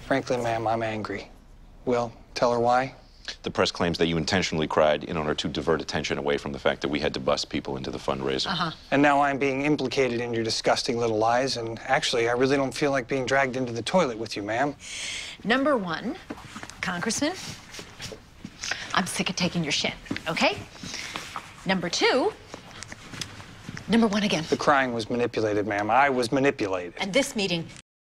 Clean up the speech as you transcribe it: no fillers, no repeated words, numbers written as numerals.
Frankly, ma'am, I'm angry. Will, tell her why? The press claims that you intentionally cried in order to divert attention away from the fact that we had to bust people into the fundraiser. And now I'm being implicated in your disgusting little lies, and actually, I really don't feel like being dragged into the toilet with you, ma'am. Number one, Congressman, I'm sick of taking your shit, okay? Number two, number one again. The crying was manipulated, ma'am. I was manipulated. And this meeting